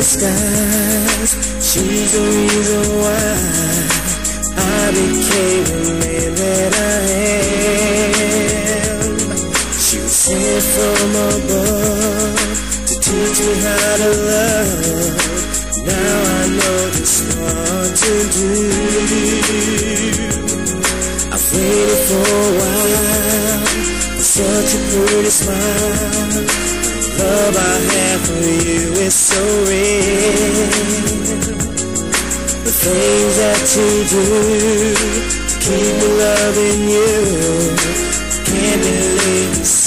skies. She's the reason why I became the man that I am. She was sent from above to teach me how to love. Now I know just what to do. I've waited for a while for such a pretty smile. The love I have for you is so real. The things that you do to keep me loving you, can't believe it's